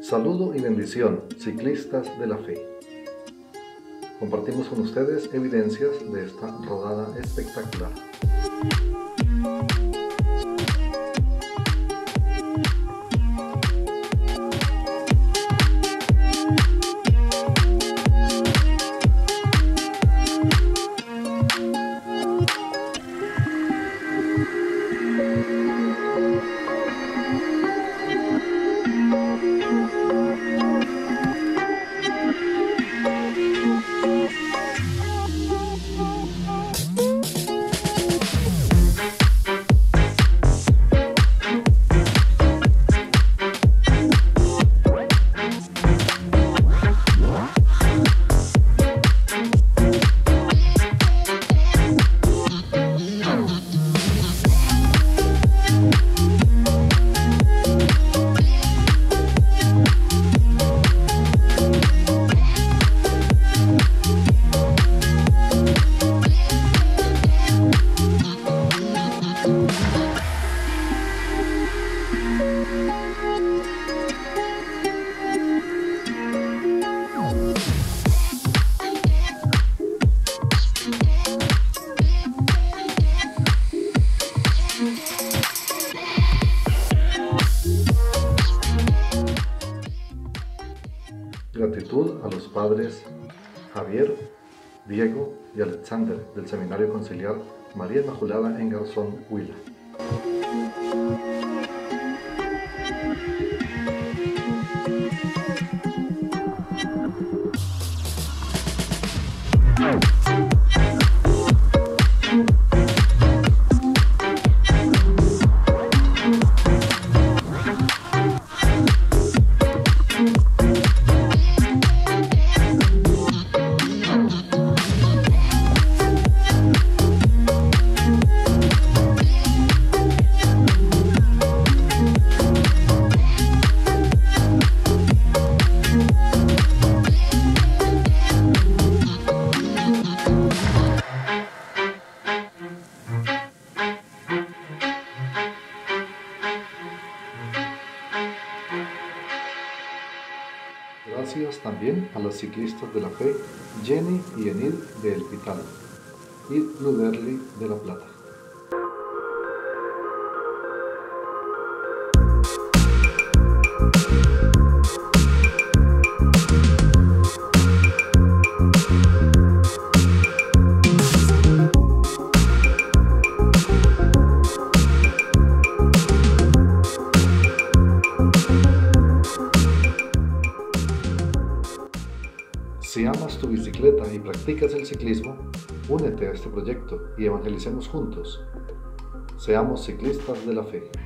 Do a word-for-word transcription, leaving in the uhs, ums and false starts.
Saludo y bendición, ciclistas de la fe. Compartimos con ustedes evidencias de esta rodada espectacular. Gratitud a los padres Javier, Diego y Alexander del Seminario Conciliar María Inmaculada en Garzón, Huila. Gracias también a los ciclistas de la fe Jenny y Enid de El Pital y Luderli de La Plata. Si amas tu bicicleta y practicas el ciclismo, únete a este proyecto y evangelicemos juntos. Seamos ciclistas de la fe.